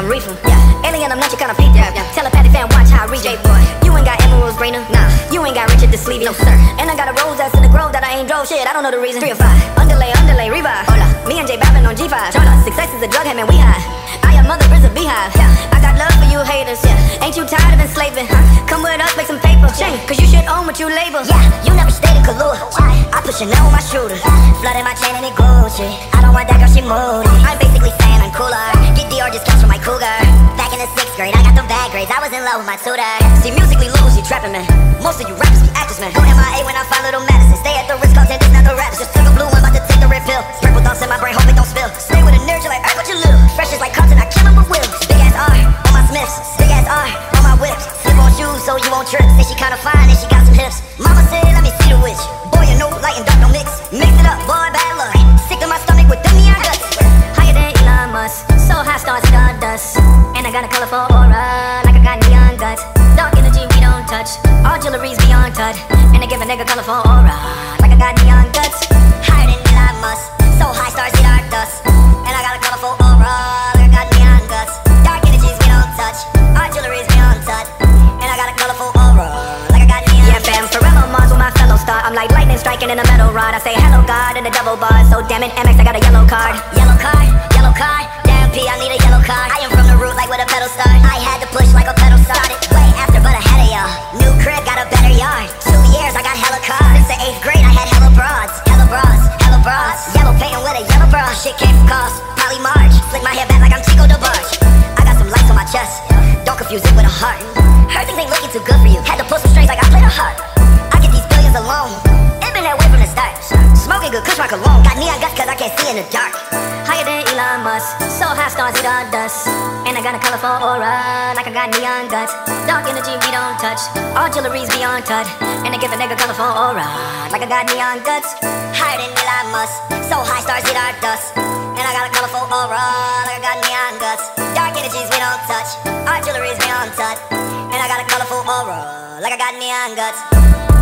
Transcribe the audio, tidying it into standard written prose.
some reefer. Alien, I'm not your kind of people. Telepathic fan, watch how I reach. Boy, you ain't got emeralds greener. Nah, you ain't got Richard the Sleevey. No sir. And I got a rose that's in the grove that I ain't drove. Shit, I don't know the reason. 3 or 5. Underlay, revive. Hola. Me and J Babbin on G5. Hola. Success is a drug head, man, we high. I am mother is a beehive. I got love for you haters. Ain't you tired of enslaving? Come with us, make some paper. Cause you should own what you label. You never stayed in Kahlua. I put Chanel on my shooter. Flooded my chain and it Gucci. I don't want that girl, she moody. I'm basically saying I'm cooler. Get Dior discounts from my cougar. Back in the 6th grade, I got them bad grades. I was in love with my tutor. See, musically, Lil Uzi trapping, man. Most of you rappers be actors, man. Go MIA when I find little medicine. Stay at the risk, content is not the raps. Just took a blue one, about to take the red pill. Sprinkle thoughts in my brain, hope it don't spill. Stay with a nerd, you're like, hey, what you live? Fresh is like content, I kill him with will. Big ass R on my Smiths. Big ass R on my whips. Slip on shoes so you won't trip. Say she kinda fine and she got some hips. Mama said, let me see the witch. Boy, you know, light and dark don't mix. Mix it up, boy, bad luck. Sick to my stomach with them neon guts. Higher than Elon Musk. So high, stars stardust. And I got a colorful aura, like I got neon guts. Dark energy we don't touch. All jewelry's beyond touch. And I give a nigga colorful aura, like I got neon guts. Higher than Elon Musk. So high, stars see dark dust. And I got a colorful aura, like I got neon guts. Dark energies we don't touch. All jewelry's beyond touch. And I got a colorful aura, like I got neon guts. Yeah, fam, forever Mars with my fellow star. I'm like lightning striking in a metal rod. I say hello God in a double bar. So damn it, MX, I got a yellow card. Yellow card, yellow card. Damn P, I need a yellow card. I am from the root like where the pedal start. I had to push like a pedal started. Way after, but ahead of y'all. New crib, got a better yard. 2 years, I got hella cars. Since the 8th grade, I had hella broads. Hella bras, hella bras. Yellow painting with a yellow bra. Shit came from cost, probably March. Slick my hair back like I'm Chico DeBarge. I got some lights on my chest. Don't confuse it with a heart. Heard things ain't looking too good for you. Had to pull some strings like I played a harp. I get these billions alone. It been that way from the start. Smoking good kush rock alone. Got neon guts cause I can't see in the dark. Higher than Elon Musk. So high, stars eat all dust. And I got a colorful aura, like I got neon guts. Dark energy we don't touch. All jewelry's beyond touch. And I give a nigga colorful aura, like I got neon guts. Higher than Elon Musk. So high, stars eat all dust. And I got a colorful aura, like I got neon guts. Dark energies we don't touch. All jewelry's beyond touch. And I got a colorful aura, like I got neon guts.